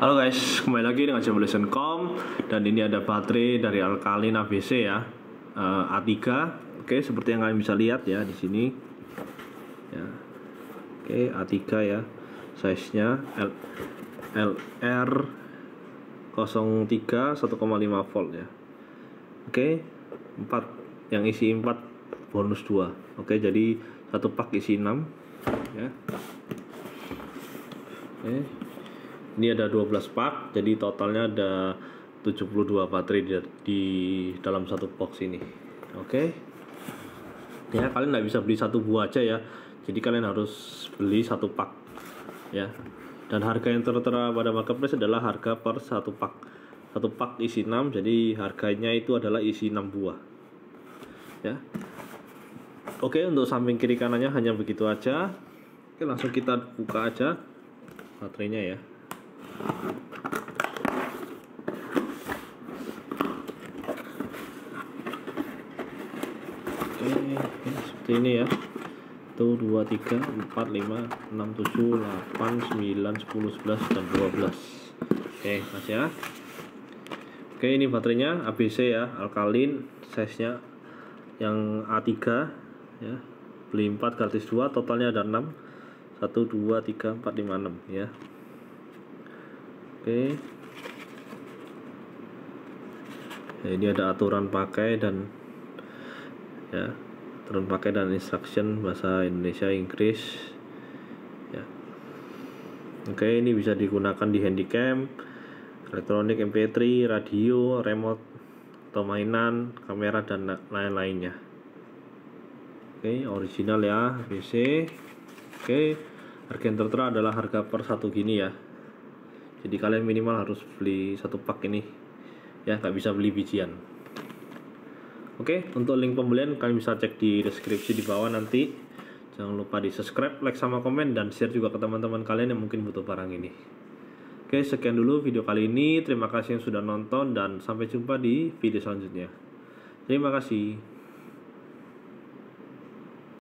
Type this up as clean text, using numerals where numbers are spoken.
Halo guys, kembali lagi dengan Simulation.com. Dan ini ada baterai dari Alkaline ABC ya, A3. Oke, seperti yang kalian bisa lihat ya di sini ya. Oke, A3 ya, size nya LR03 1,5 volt ya. Oke, 4 yang isi 4 bonus 2. Oke, jadi satu pak isi 6 ya. Oke, ini ada 12 pak, jadi totalnya ada 72 baterai di dalam satu box ini. Oke. Ya, kalian nggak bisa beli satu buah aja ya. Jadi kalian harus beli satu pak ya. Dan harga yang tertera pada marketplace adalah harga per satu pak. Satu pak isi 6, jadi harganya itu adalah isi 6 buah. Ya. Oke, untuk samping kiri kanannya hanya begitu aja. Oke, langsung kita buka aja baterainya ya. Oke, seperti ini ya. 1 2 3 4 5 6 7 8 9 10 11 dan 12. Oke, Mas ya. Oke, ini baterainya ABC ya, Alkaline, size-nya yang A3 ya. Beli 4 gratis 2, totalnya ada 6. 1 2 3 4 5 6 ya. Oke. Ya, ini ada aturan pakai dan ya, aturan pakai dan instruction bahasa Indonesia Inggris ya. Oke, ini bisa digunakan di handycam, elektronik, MP3, radio, remote atau mainan, kamera dan lain-lainnya. Oke, original ya, ABC. Oke, harga yang tertera adalah harga per satu gini ya. Jadi kalian minimal harus beli satu pak ini ya, nggak bisa beli bijian. Oke, untuk link pembelian kalian bisa cek di deskripsi di bawah nanti. Jangan lupa di subscribe, like sama komen, dan share juga ke teman-teman kalian yang mungkin butuh barang ini. Oke, sekian dulu video kali ini. Terima kasih yang sudah nonton dan sampai jumpa di video selanjutnya. Terima kasih.